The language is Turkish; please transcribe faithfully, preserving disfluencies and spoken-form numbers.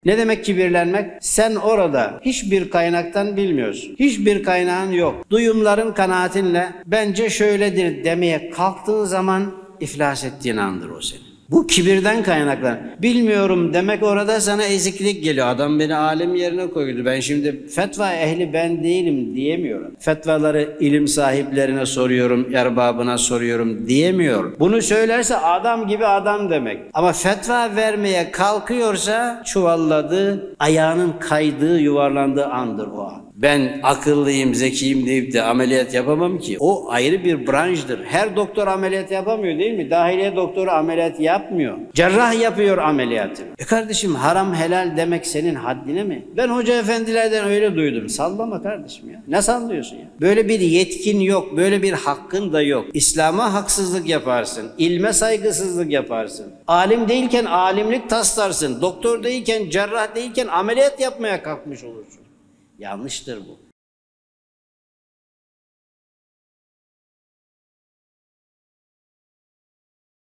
Ne demek kibirlenmek? Sen orada hiçbir kaynaktan bilmiyorsun. Hiçbir kaynağın yok. Duyumların kanaatinle bence şöyledir demeye kalktığın zaman iflas ettiğin andır o senin. Bu kibirden kaynaklanır. Bilmiyorum demek orada sana eziklik geliyor. Adam beni alim yerine koydu. Ben şimdi fetva ehli ben değilim diyemiyorum. Fetvaları ilim sahiplerine soruyorum, erbabına soruyorum diyemiyorum. Bunu söylerse adam gibi adam demek. Ama fetva vermeye kalkıyorsa çuvalladığı, ayağının kaydığı, yuvarlandığı andır o an. Ben akıllıyım, zekiyim deyip de ameliyat yapamam ki. O ayrı bir branştır. Her doktor ameliyat yapamıyor değil mi? Dahiliye doktoru ameliyat yapmıyor. Cerrah yapıyor ameliyatı. E kardeşim haram helal demek senin haddine mi? Ben hoca efendilerden öyle duydum. Sallama kardeşim ya. Ne sallıyorsun ya? Böyle bir yetkin yok. Böyle bir hakkın da yok. İslam'a haksızlık yaparsın. İlme saygısızlık yaparsın. Alim değilken alimlik taslarsın. Doktor değilken, cerrah değilken ameliyat yapmaya kalkmış olursun. Yanlıştır bu.